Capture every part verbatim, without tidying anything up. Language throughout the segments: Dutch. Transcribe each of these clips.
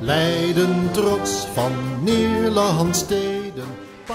Leiden trots van Nederland steden.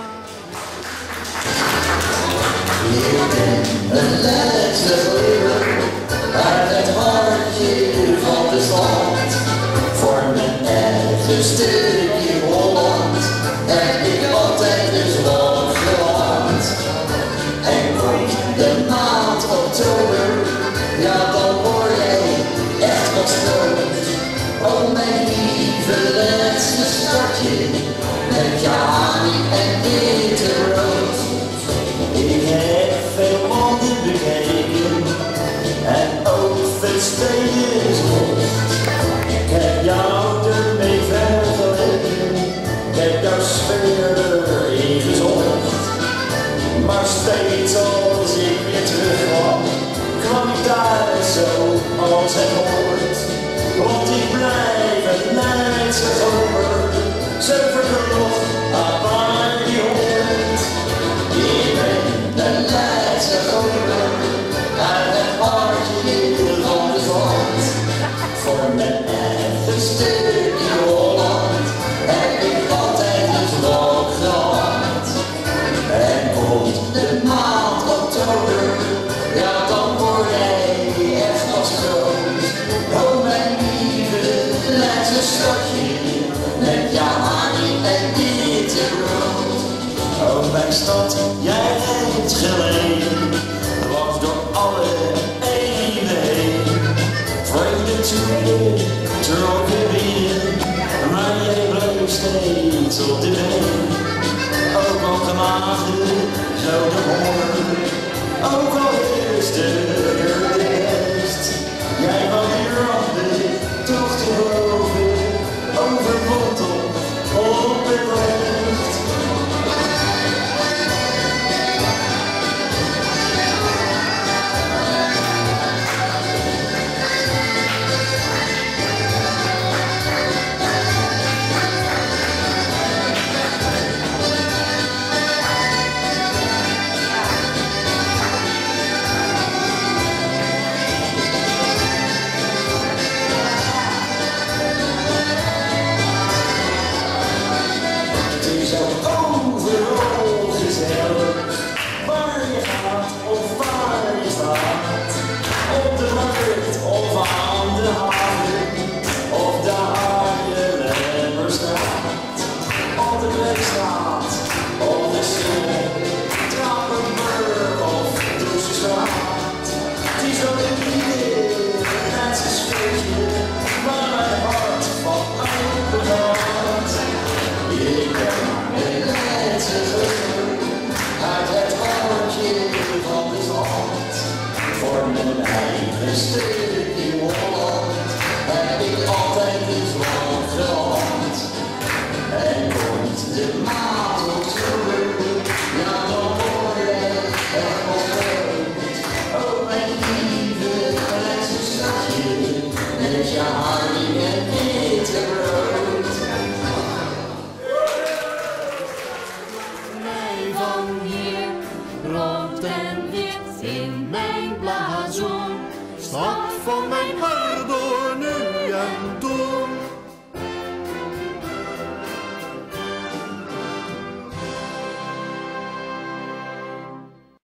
Leiden, een Leidse geur, uit het hartje van de stad, voor mijn eigen stukje Holland, heb ik altijd dus wat gehad. En komt de maand oktober, ja dan word jij echt wat groot. Oh mijn lieve Leidse stadje, met je haring en witte brood. Ik heb veel landen bekeken en ook veel steden gezocht. Ik heb jou ermee vergeleken, ik heb jouw sfeer erin gezocht. Maar steeds als ik weer terugkwam, kwam ik thuis zo als het hoort. Want ik blijf het Leidse over, zo verknocht aan waar die hoort. Ik ben de Leidse over, uit het hartje van de stad. Voor mijn eigen stukje Holland heb ik altijd een vlog gehad. En komt de maand oktober, ja dan word jij echt pas groot. Oh mijn lieve Leidse stadje, met je haring en witte brood. Oh mijn stad, jij hebt geleden, dwars door alle eeuwen heen. Vreemde toeren, trokken binnen, maar jij bleef steeds op de been. Ook al de maagden, zo de honger, ook al is de rest. Jij wou die randen, toch te boven, over Bontel, op het recht. Voor mijn eigen stukje Holland heb ik altijd eens wat gehad. En komt de maand oktober, ja dan word jij echt wel groot. Oh mijn lieve Leidse stadje, met je haring en witte brood. Mij van hier, rood en wit in mijn blazoen, Stad van mijn hart.